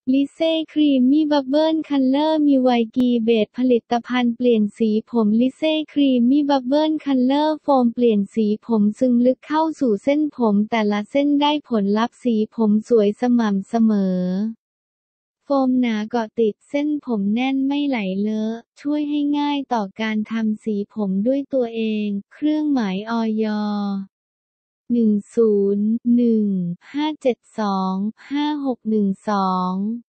ลิเซ่ครีมมี่บับเบิลคัลเลอร์มีไวกีเบสผลิตภัณฑ์เปลี่ยนสีผมลิเซ่ครีมมี่บับเบิลคัลเลอร์โฟมเปลี่ยนสีผมซึมลึกเข้าสู่เส้นผมแต่ละเส้นได้ผลลัพธ์สีผมสวยสม่ำเสมอโฟมหนาเกาะติดเส้นผมแน่นไม่ไหลเลอะช่วยให้ง่ายต่อการทำสีผมด้วยตัวเองเครื่องหมายอย 1015725612